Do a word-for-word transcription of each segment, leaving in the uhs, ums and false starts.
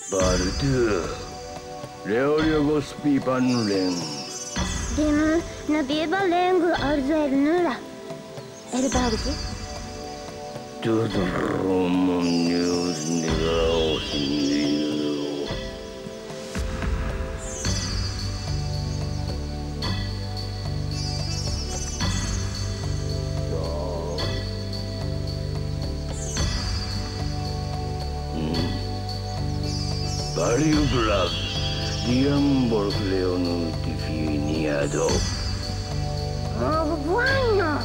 Bardu, Leoliogos Pipan Ring. Dim, Nabiba Ling, Arzel Nula. Elbagzi? To the Roman news, Nilaos, Nilo. Variublav, Diambor Leonu Definiado. Oh, bueno.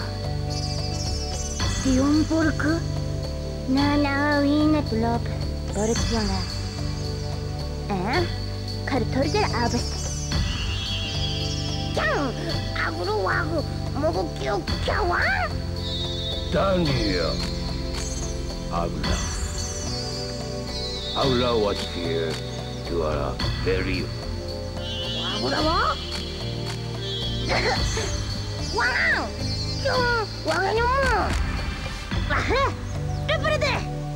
Diumburg? Nana, Wienet Lop, Borgiana. Eh? Cartor Abest. Young, Agruago, Mogokyo Kawa? Tanya. Habla. Habla what's here. You are very. Agruago? Wow! Yung Wagano mo! Aha! Dapat ito!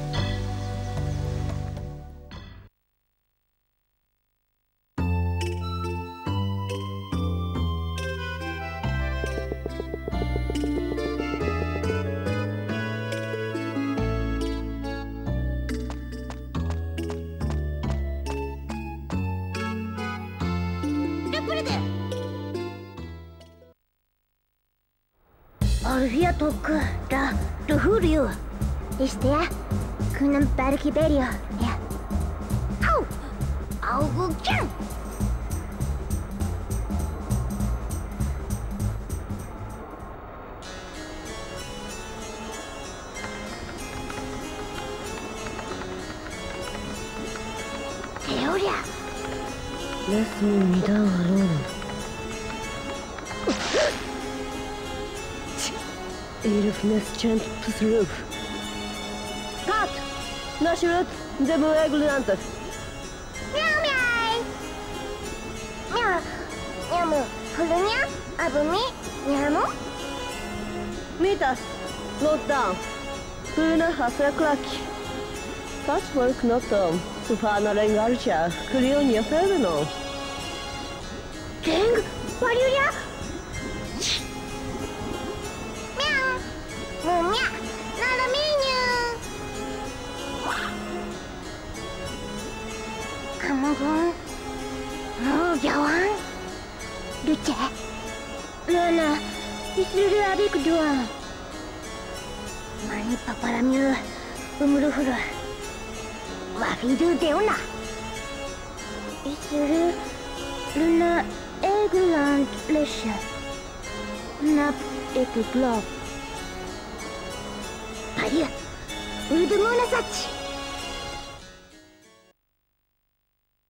Alvia Tok, da, Duhurio. Is there? Kunam Barkiberio, yeah. Ow! Ow, Jan! Theoria! Let me down alone. Elifness chant through. Cut! Nashurut, the Bueglantas. Meow meow! Meow! Yamu, Hulunya, Abumi, Yamu? Meet us. Not down. Luna has a crack. Such work not done. Supana Rengarcha, Cleonia Ferno. King? What do you Mumia, not a menu. Come on, oh, Jawan. Luce, Luna, it's really a big door. Mani paparamu, umurufuru. Wafidu deuna. It's really Luna Eggland Lesha. Nap Epiglove. Maria, Udumona Sachi.